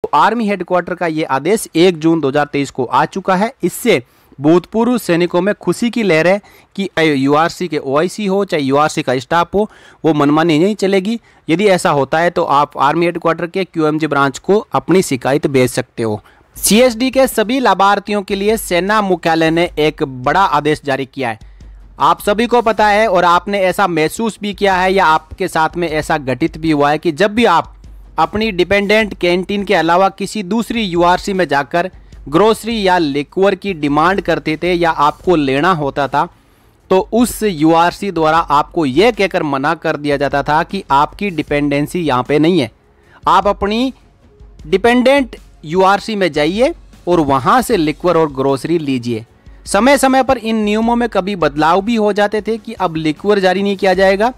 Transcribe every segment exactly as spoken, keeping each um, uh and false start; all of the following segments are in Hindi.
आर्मी हेडक्वार्टर का ये आदेश एक जून दो हज़ार तेईस को आ चुका है। इससे भूतपूर्व सैनिकों में खुशी की लहर है कि यूआरसी के ओआईसी हो चाहे यूआरसी का स्टाफ हो, वो मनमानी नहीं चलेगी। यदि ऐसा होता है तो आप आर्मी हेडक्वार्टर के क्यूएमजी ब्रांच को अपनी शिकायत भेज सकते हो। सीएसडी के सभी लाभार्थियों के लिए सेना मुख्यालय ने एक बड़ा आदेश जारी किया है। आप सभी को पता है और आपने ऐसा महसूस भी किया है या आपके साथ में ऐसा घटित भी हुआ है कि जब भी आप अपनी डिपेंडेंट कैंटीन के अलावा किसी दूसरी यूआरसी में जाकर ग्रोसरी या लिक्वर की डिमांड करते थे या आपको लेना होता था, तो उस यूआरसी द्वारा आपको यह कहकर मना कर दिया जाता था कि आपकी डिपेंडेंसी यहाँ पे नहीं है, आप अपनी डिपेंडेंट यूआरसी में जाइए और वहाँ से लिक्वर और ग्रोसरी लीजिए। समय समय पर इन नियमों में कभी बदलाव भी हो जाते थे कि अब लिक्वर जारी नहीं किया जाएगा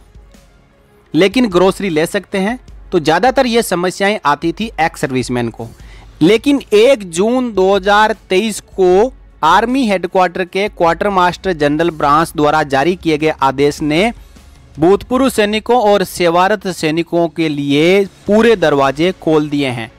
लेकिन ग्रोसरी ले सकते हैं। तो ज़्यादातर ये समस्याएं आती थी एक्स सर्विसमैन को। लेकिन एक जून दो हज़ार तेईस को आर्मी हेडक्वार्टर के क्वार्टर मास्टर जनरल ब्रांच द्वारा जारी किए गए आदेश ने भूतपूर्व सैनिकों और सेवारत सैनिकों के लिए पूरे दरवाजे खोल दिए हैं।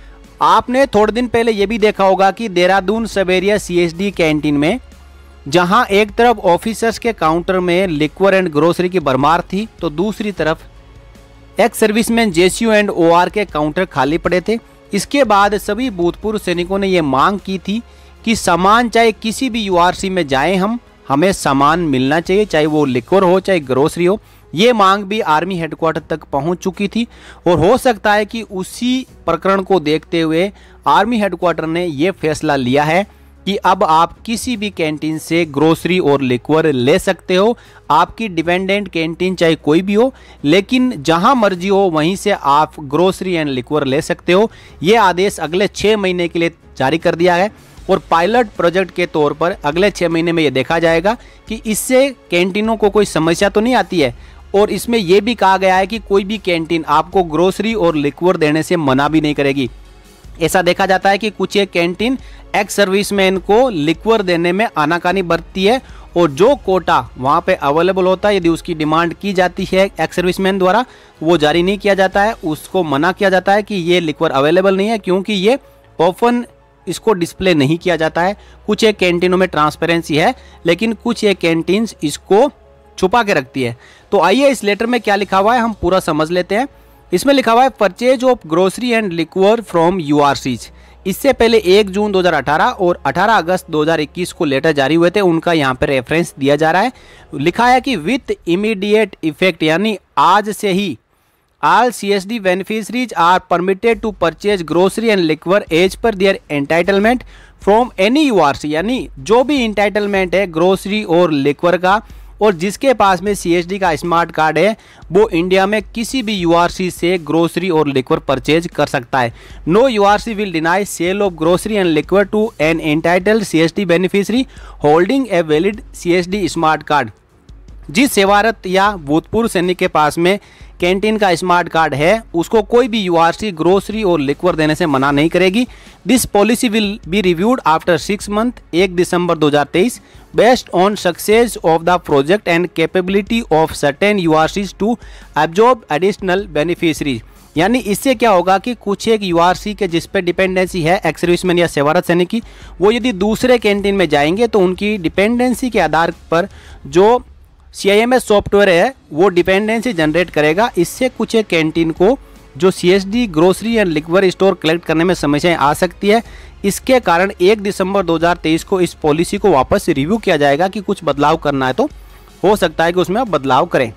आपने थोड़े दिन पहले ये भी देखा होगा कि देहरादून सवेरिया सीएसडी कैंटीन में जहां एक तरफ ऑफिसर्स के काउंटर में लिक्वर एंड ग्रोसरी की भरमार थी, तो दूसरी तरफ ex serviceman JCO and OR के काउंटर खाली पड़े थे। इसके बाद सभी भूतपूर्व सैनिकों ने यह मांग की थी कि सामान चाहे किसी भी यूआरसी में जाएं हम हमें सामान मिलना चाहिए, चाहे वो लिक्वर हो चाहे ग्रोसरी हो। ये मांग भी आर्मी हेडक्वार्टर तक पहुंच चुकी थी और हो सकता है कि उसी प्रकरण को देखते हुए आर्मी हेडक्वार्टर ने यह फैसला लिया है कि अब आप किसी भी कैंटीन से ग्रोसरी और लिक्वर ले सकते हो। आपकी डिपेंडेंट कैंटीन चाहे कोई भी हो, लेकिन जहां मर्जी हो वहीं से आप ग्रोसरी एंड लिक्वर ले सकते हो। ये आदेश अगले छः महीने के लिए जारी कर दिया है और पायलट प्रोजेक्ट के तौर पर अगले छः महीने में ये देखा जाएगा कि इससे कैंटीनों को कोई समस्या तो नहीं आती है। और इसमें यह भी कहा गया है कि कोई भी कैंटीन आपको ग्रोसरी और लिक्वर देने से मना भी नहीं करेगी। ऐसा देखा जाता है कि कुछ एक कैंटीन एक्स सर्विसमैन को लिक्वर देने में आनाकानी बरतती है और जो कोटा वहां पे अवेलेबल होता है, यदि उसकी डिमांड की जाती है एक्स सर्विसमैन द्वारा, वो जारी नहीं किया जाता है। उसको मना किया जाता है कि ये लिक्वर अवेलेबल नहीं है, क्योंकि ये ओपन इसको डिस्प्ले नहीं किया जाता है। कुछ एक कैंटीनों में ट्रांसपेरेंसी है, लेकिन कुछ एक कैंटीन्स इसको छुपा के रखती है। तो आइए इस लेटर में क्या लिखा हुआ है हम पूरा समझ लेते हैं। इसमें लिखा हुआ है purchase of grocery and liquor from URCs. इससे पहले एक जून दो हज़ार अठारह और अठारह अगस्त दो हज़ार इक्कीस को लेटर जारी हुए थे, उनका यहाँ पे रेफरेंस दिया जा रहा है। लिखा है कि विथ इमीडिएट इफेक्ट, यानी आज से ही all C S D beneficiaries are permitted to purchase grocery and liquor as per their entitlement from any U R C, यानी जो भी इंटाइटलमेंट है ग्रोसरी और लिक्वर का और जिसके पास में C S D का स्मार्ट कार्ड है वो इंडिया में किसी भी U R C से ग्रोसरी और लिक्वर परचेज कर सकता है। No U R C will deny sale of grocery and liquor to an entitled C S D beneficiary holding a valid C S D smart card. जिस सेवारत या भूतपूर्व सैनिक के पास में कैंटीन का स्मार्ट कार्ड है उसको कोई भी यूआरसी ग्रोसरी और लिक्वर देने से मना नहीं करेगी। This policy will be reviewed after six month एक दिसंबर दो हज़ार तेईस based on success of the project and capability of certain URCs to absorb additional beneficiaries. यानी इससे क्या होगा कि कुछ एक यूआरसी के जिस पे डिपेंडेंसी है एक्स सर्विसमैन या सेवारत सैनिक की, वो यदि दूसरे कैंटीन में जाएंगे तो उनकी डिपेंडेंसी के आधार पर जो C I M S software है वो डिपेंडेंसी जनरेट करेगा। इससे कुछ एक कैंटीन को जो C S D grocery and liquor store collect करने में समस्याएं आ सकती है। इसके कारण एक दिसंबर दो हज़ार तेईस को इस पॉलिसी को वापस रिव्यू किया जाएगा कि कुछ बदलाव करना है तो हो सकता है कि उसमें आप बदलाव करें।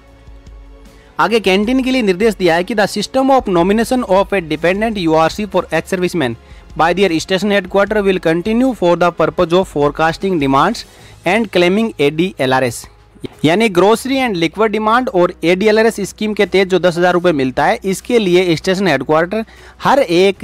आगे कैंटीन के लिए निर्देश दिया है कि the system of nomination of a dependent URC for ex serviceman by their station headquarter will continue for the purpose of forecasting demands and claiming A D L R S. यानी ग्रोसरी एंड लिक्वर डिमांड और A D L R S scheme के तहत जो दस हज़ार रुपये मिलता है, इसके लिए स्टेशन हेडक्वार्टर हर एक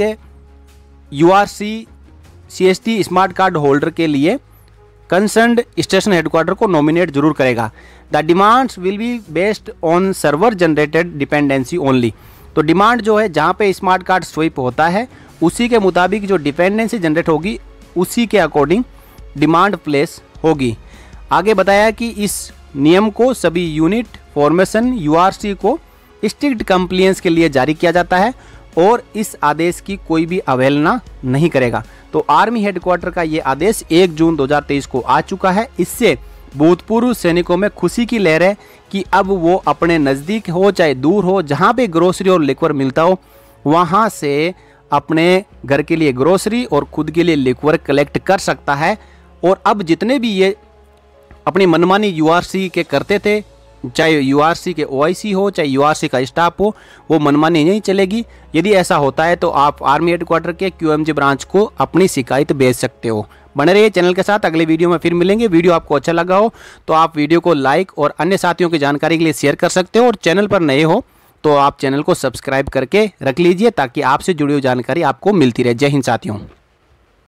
URC CSD smart card holder के लिए कंसर्न्ड स्टेशन हेडक्वार्टर को नॉमिनेट जरूर करेगा। The demands will be based on server generated dependency only. तो डिमांड जो है जहाँ पे स्मार्ट कार्ड स्वीप होता है उसी के मुताबिक जो डिपेंडेंसी जनरेट होगी उसी के अकॉर्डिंग डिमांड प्लेस होगी। आगे बताया कि इस नियम को सभी यूनिट फॉर्मेशन यूआरसी को स्ट्रिक्ट कंप्लायंस के लिए जारी किया जाता है और इस आदेश की कोई भी अवहेलना नहीं करेगा। तो आर्मी हेडक्वार्टर का ये आदेश एक जून दो हज़ार तेईस को आ चुका है। इससे भूतपूर्व सैनिकों में खुशी की लहर है कि अब वो अपने नज़दीक हो चाहे दूर हो, जहाँ पे ग्रोसरी और लिक्वर मिलता हो वहाँ से अपने घर के लिए ग्रोसरी और खुद के लिए लिक्वर कलेक्ट कर सकता है। और अब जितने भी ये अपनी मनमानी यूआरसी के करते थे, चाहे यूआरसी के ओआईसी हो चाहे यूआरसी का स्टाफ हो, वो मनमानी नहीं चलेगी। यदि ऐसा होता है तो आप आर्मी हेडक्वार्टर के क्यूएमजी ब्रांच को अपनी शिकायत भेज सकते हो। बने रहिए चैनल के साथ, अगले वीडियो में फिर मिलेंगे। वीडियो आपको अच्छा लगा हो तो आप वीडियो को लाइक और अन्य साथियों की जानकारी के लिए शेयर कर सकते हो। और चैनल पर नए हो तो आप चैनल को सब्सक्राइब करके रख लीजिए ताकि आपसे जुड़ी हुई जानकारी आपको मिलती रहे। जय हिंद साथियों।